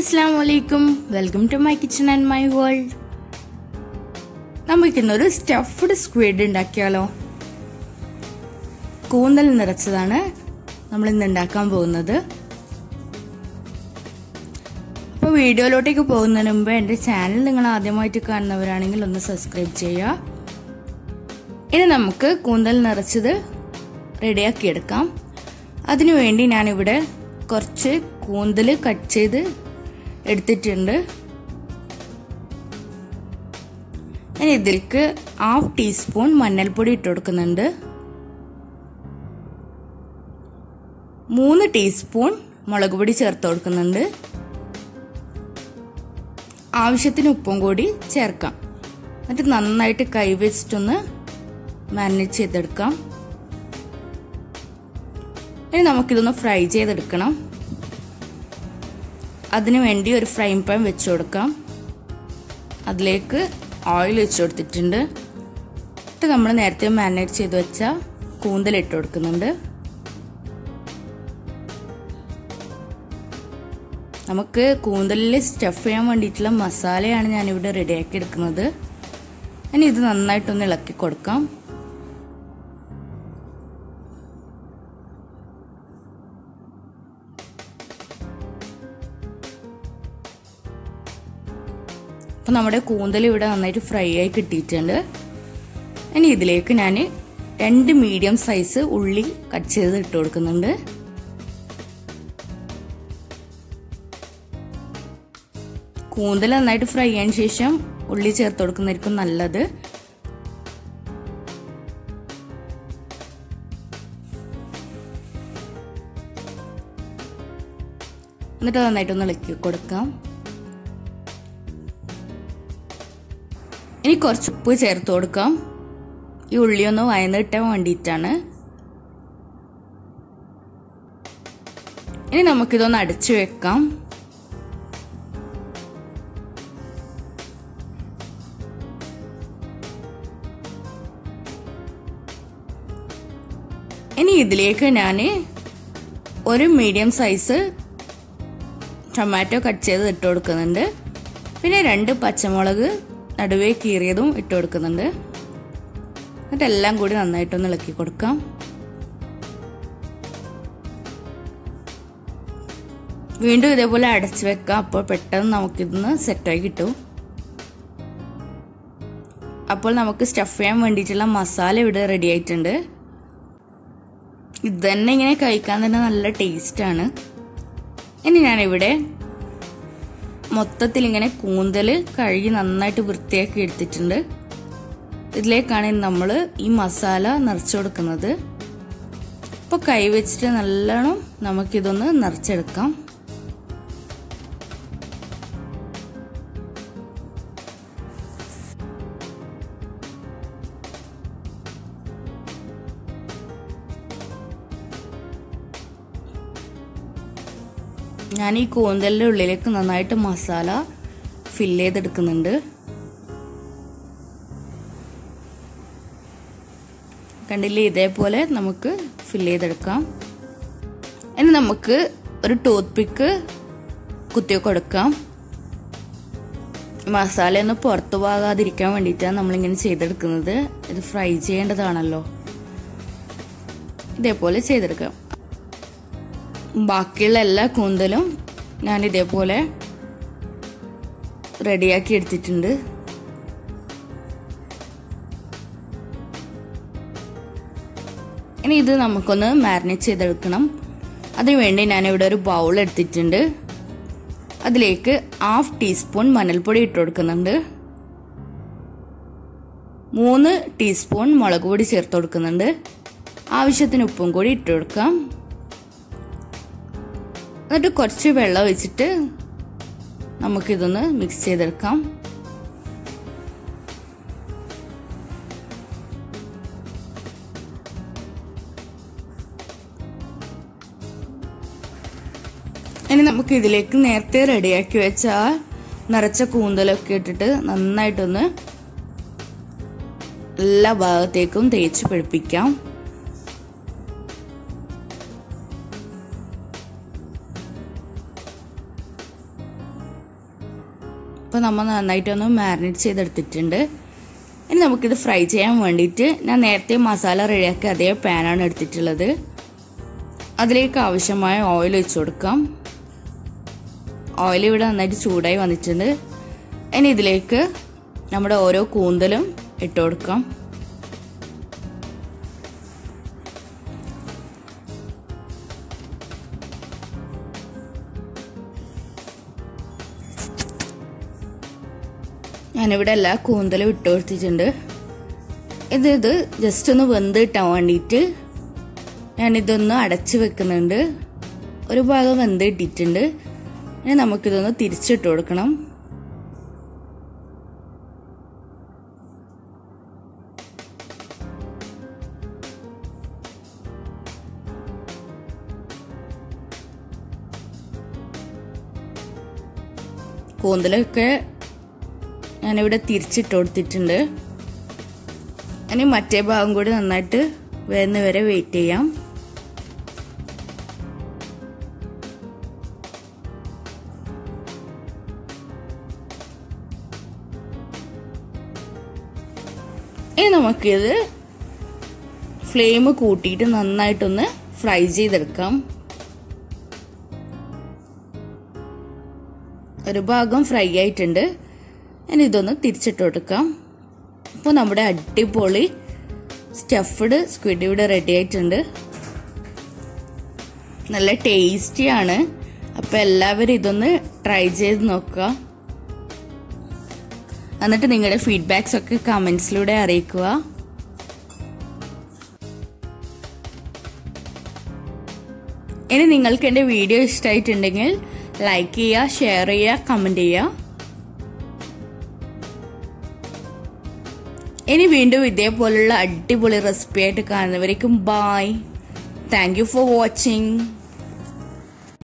Assalamualaikum. Welcome to my kitchen and my world. നമുക്ക് ഇന്നൊരു stuffed squid ഉണ്ടാക്കിയാലോ. കൂന്തൽ നിറച്ചതാണ് നമ്മൾ ഇന്ന് ഉണ്ടാക്കാൻ പോകുന്നത്. അപ്പോൾ വീഡിയോയിലോട്ടേക്ക് പോകുന്നതിന് മുമ്പ് എൻ്റെ ചാനൽ നിങ്ങൾ ആദ്യമായിട്ട് കാണുന്നവരാണെങ്കിൽ ഒന്ന് സബ്സ്ക്രൈബ് ചെയ്യുക. ഇനി നമുക്ക് കൂന്തൽ നിറച്ചത് റെഡിയാക്കി എടുക്കാം. അതിനുവേണ്ടി ഞാനിവിടെ കുറച്ച് കൂന്തൽ കട്ട് ചെയ്ത് എടുത്തിട്ടുണ്ട്. ഞാൻ ഇതിലേക്ക് 1/2 ടീസ്പൂൺ മഞ്ഞൾപ്പൊടി ഇട്ട് കൊടുക്കുന്നുണ്ട്. 3 ടീസ്പൂൺ മുളക് പൊടി ചേർത്ത് കൊടുക്കുന്നുണ്ട്. ആവശ്യത്തിന് ഉപ്പും കൂടി ചേർക്കാം. എന്നിട്ട് നന്നായിട്ട് കൈ വെച്ചിട്ടൊന്ന് മാരിനേറ്റ് ചെയ്തെടുക്കാം. ഇനി നമുക്കിതൊന്ന് ഫ്രൈ ചെയ്തെടുക്കണം. അതിനു വേണ്ടി ഒരു ഫ്രൈ പാൻ വെച്ച് കൊടുക്കാം. അതിലേക്ക് ഓയിൽ വെച്ച് കൊടുത്തിട്ടുണ്ട്. എന്നിട്ട് നമ്മൾ നേരത്തെ മാരിനേറ്റ് ചെയ്ത് വെച്ച കൂന്തൽ ഇട്ട് കൊടുക്കുന്നുണ്ട്. നമുക്ക് കൂന്തലിൽ സ്റ്റഫ് ചെയ്യാൻ വേണ്ടിയിട്ടുള്ള മസാലയാണ് ഞാനിവിടെ റെഡിയാക്കി എടുക്കുന്നത്. ഇനി ഇത് നന്നായിട്ടൊന്ന് ഇളക്കി കൊടുക്കാം. അപ്പോൾ നമ്മുടെ കൂന്തൽ ഇവിടെ നന്നായിട്ട് ഫ്രൈ ആയി കിട്ടിയിട്ടുണ്ട്. ഇനി ഇതിലേക്ക് ഞാൻ 2 മീഡിയം സൈസ് ഉള്ളി കട്ട് ചെയ്ത് ഇട്ട് കൊടുക്കുന്നുണ്ട്. കൂന്തൽ നന്നായിട്ട് ഫ്രൈ ആയതിനു ശേഷം ഉള്ളി ചേർത്ത് കൊടുക്കുന്നതായിരിക്കും നല്ലത്. എന്നിട്ട് നന്നായിട്ടൊന്ന് ഇളക്കി കൊടുക്കാം. ഇനി കുറച്ച് ഉപ്പ് ചേർത്ത് കൊടുക്കാം. ഈ ഉള്ളി ഒന്ന് വയന്ന് കിട്ടാൻ വേണ്ടിയിട്ടാണ്. ഇനി നമുക്കിതൊന്ന് അടച്ചു വെക്കാം. ഇനി ഇതിലേക്ക് ഞാൻ ഒരു മീഡിയം സൈസ് ടൊമാറ്റോ കട്ട് ചെയ്ത് ഇട്ട് കൊടുക്കുന്നുണ്ട്. പിന്നെ 2 പച്ചമുളക് നടുവേ കീറിയതും ഇട്ട് കൊടുക്കുന്നുണ്ട്. എന്നിട്ട് എല്ലാം കൂടി നന്നായിട്ടൊന്ന് ഇളക്കി കൊടുക്കാം. വീണ്ടും ഇതേപോലെ അടച്ചു വെക്കാം. അപ്പോൾ പെട്ടെന്ന് നമുക്കിതൊന്ന് സെറ്റായി കിട്ടും. അപ്പോൾ നമുക്ക് സ്റ്റഫ് ചെയ്യാൻ വേണ്ടിയിട്ടുള്ള മസാല ഇവിടെ റെഡി ആയിട്ടുണ്ട്. ഇത് തന്നെ ഇങ്ങനെ കഴിക്കാൻ തന്നെ നല്ല ടേസ്റ്റാണ്. ഇനി ഞാനിവിടെ മൊത്തത്തിൽ ഇങ്ങനെ കൂന്തൽ കഴുകി നന്നായിട്ട് വൃത്തിയാക്കി എടുത്തിട്ടുണ്ട്. ഇതിലേക്കാണ് നമ്മൾ ഈ മസാല നിറച്ചു കൊടുക്കുന്നത്. അപ്പോൾ കൈ വെച്ചിട്ട് നല്ലോണം നമുക്കിതൊന്ന് നിറച്ചെടുക്കാം. ഞാൻ ഈ കൂന്തലിൻ്റെ ഉള്ളിലേക്ക് നന്നായിട്ട് മസാല ഫില്ല് ചെയ്തെടുക്കുന്നുണ്ട്. കണ്ടില്ലേ, ഇതേപോലെ നമുക്ക് ഫില്ല് ചെയ്തെടുക്കാം. ഇനി നമുക്ക് ഒരു ടൂത്ത് പിക്ക് കുത്തി കൊടുക്കാം. മസാലയൊന്ന് പുറത്തു പോകാതിരിക്കാൻ വേണ്ടിയിട്ടാണ് നമ്മളിങ്ങനെ ചെയ്തെടുക്കുന്നത്. ഇത് ഫ്രൈ ചെയ്യേണ്ടതാണല്ലോ. ഇതേപോലെ ചെയ്തെടുക്കാം. ബാക്കിയുള്ള എല്ലാ കൂന്തലും ഞാൻ ഇതേപോലെ റെഡിയാക്കി എടുത്തിട്ടുണ്ട്. ഇനി ഇത് നമുക്കൊന്ന് മാരിനേറ്റ് ചെയ്തെടുക്കണം. അതിനുവേണ്ടി ഞാനിവിടെ ഒരു ബൗൾ എടുത്തിട്ടുണ്ട്. അതിലേക്ക് 1/2 ടീസ്പൂൺ മഞ്ഞൾപ്പൊടി ഇട്ട് കൊടുക്കുന്നുണ്ട്. 3 ടീസ്പൂൺ മുളക് പൊടി ചേർത്ത് കൊടുക്കുന്നുണ്ട്. ആവശ്യത്തിന് ഉപ്പും കൂടി ഇട്ട് കൊടുക്കാം. എന്നിട്ട് കുറച്ച് വെള്ളം ഒഴിച്ചിട്ട് നമുക്കിതൊന്ന് മിക്സ് ചെയ്തെടുക്കാം. ഇനി നമുക്ക് ഇതിലേക്ക് നേരത്തെ റെഡിയാക്കി വെച്ച നിറച്ച കൂന്തലൊക്കെ ഇട്ടിട്ട് നന്നായിട്ടൊന്ന് എല്ലാ ഭാഗത്തേക്കും തേച്ച് പിടിപ്പിക്കാം. അപ്പോൾ നമ്മൾ നന്നായിട്ടൊന്ന് മാരിനേറ്റ് ചെയ്തെടുത്തിട്ടുണ്ട്. ഇനി നമുക്കിത് ഫ്രൈ ചെയ്യാൻ വേണ്ടിയിട്ട് ഞാൻ നേരത്തെ മസാല റെഡിയാക്കി അതേ പാനാണ് എടുത്തിട്ടുള്ളത്. അതിലേക്ക് ആവശ്യമായ ഓയിൽ ഒഴിച്ചു കൊടുക്കാം. ഓയിൽ ഇവിടെ നന്നായിട്ട് ചൂടായി വന്നിട്ടുണ്ട്. ഇനി ഇതിലേക്ക് നമ്മുടെ ഓരോ കൂന്തലും ഇട്ട് കൊടുക്കാം. ഞാനിവിടെ എല്ലാ കൂന്തലും ഇട്ട് കൊടുത്തിട്ടുണ്ട്. ഇത് ജസ്റ്റ് ഒന്ന് വെന്ത് കിട്ടാൻ വേണ്ടിയിട്ട് ഞാനിതൊന്ന് അടച്ച് വെക്കുന്നുണ്ട്. ഒരു ഭാഗം വെന്ത് ഇട്ടിട്ടുണ്ട്. ഇനി നമുക്കിതൊന്ന് തിരിച്ചിട്ട് കൊടുക്കണം. കൂന്തലൊക്കെ ഞാനിവിടെ തിരിച്ചിട്ട് കൊടുത്തിട്ടുണ്ട്. ഇനി മറ്റേ ഭാഗം കൂടി നന്നായിട്ട് വേവുന്ന വരെ വെയിറ്റ് ചെയ്യാം. ഇനി നമുക്കിത് ഫ്ലെയിം കൂട്ടിയിട്ട് നന്നായിട്ടൊന്ന് ഫ്രൈ ചെയ്തെടുക്കാം. ഒരു ഭാഗം ഫ്രൈ ആയിട്ടുണ്ട്. ഇനി ഇതൊന്ന് തിരിച്ചിട്ട് കൊടുക്കാം. അപ്പോൾ നമ്മുടെ അടിപൊളി സ്റ്റഫ്ഡ് സ്ക്വിഡ് ഇവിടെ റെഡി ആയിട്ടുണ്ട്. നല്ല ടേസ്റ്റിയാണ്. അപ്പോൾ എല്ലാവരും ഇതൊന്ന് ട്രൈ ചെയ്ത് നോക്കുക. എന്നിട്ട് നിങ്ങളുടെ ഫീഡ്ബാക്സ് ഒക്കെ കമൻസിലൂടെ അറിയിക്കുക. ഇനി നിങ്ങൾക്ക് എൻ്റെ വീഡിയോ ഇഷ്ടമായിട്ടുണ്ടെങ്കിൽ ലൈക്ക് ചെയ്യുക, ഷെയർ ചെയ്യുക, കമൻറ്റ് ചെയ്യുക. ഇനി വീണ്ടും ഇതേപോലുള്ള അടിപൊളി റെസിപ്പി ആയിട്ട് കാണുന്നവരേക്കും bye. Thank you for watching.